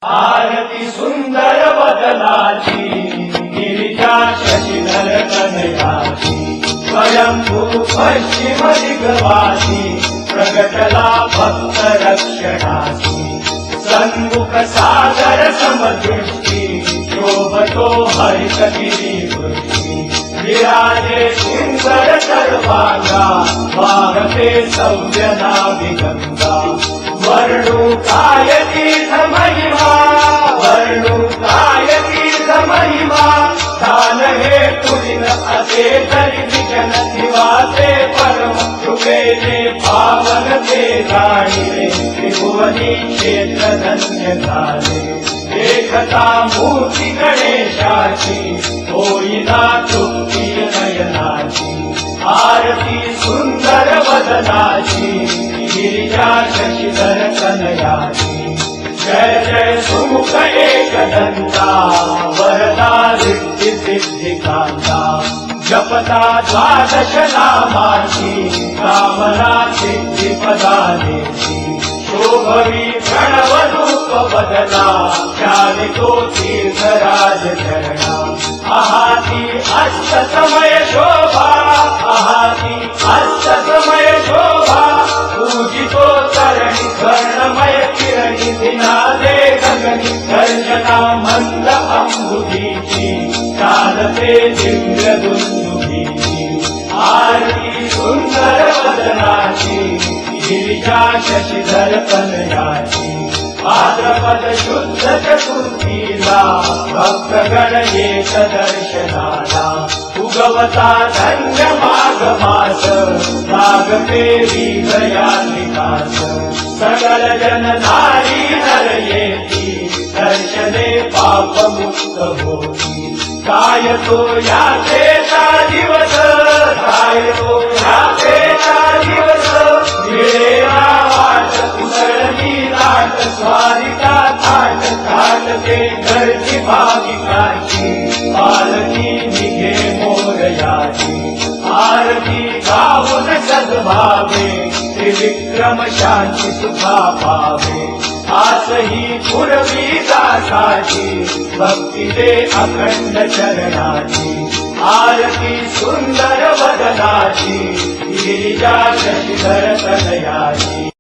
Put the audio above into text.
आरती सुंदर बदनाची गिरिजा शशिधर कनयाची स्वयंभू पश्चिम दिग्वासी प्रगटला भक्त रक्षणाची सन्मुख सागर समदृष्टी शोभतो हरित गिरिवृष्टी विराजे सुंदर सर्वांगा वाहते सव्य नाभिगंगा वर्णु काय तीर्थ महिमा वर्णु काय तीर्थ महिमा दान हे तुझिन असे तरी विजन निवासे परम शुभेने पावन ते जाणिले त्रिभुवनी क्षेत्र धन्य झाले एकता मूर्ती गणेशाची होईना तृप्ती नयनाची आरती सुंदर वदनाची गिरिजा शशिधर कनयाची जय जय सुमुख एकदंता वरदा रिद्धि सिद्धिकांता जपता द्वादश नामाची कामना सिद्धी पदानेची शोभवी प्रणव रूप बदला चालितो तीर्थराज चरणा आहाती अस्त समय शोभा आहाती अस्त समय शोभा पूजितो चरणी स्वर्णमय किरणी दिनादे गगनी दर्शना मंद अंबुधीची चालते दिव्य दुंदुभीची आरती सुंदर वदनाची गिरिजा शशिधर कनयाची भाद्रपद शुद्ध चतुर्थीला भक्तगण येत दर्शनाला उगवता धन्य माघ मास लागते गया विकास सकल जन नारी नर येती दर्शने पाप मुक्त होती काय तो याचेचा दिवस काय तो याचेचा दिवस मिळेला वाट उसळली लाट स्वारिका थाट थाटते घरची भाविकाची पालकी निघे मोरयाची आरती गाऊन सद्भावे त्रिविक्रम शांती सुखा पावे आसही पुरवी दासाची भक्ती दे अखंड चरणाची आरती सुंदर वदनाची गिरिजा शशिधर कनयाची।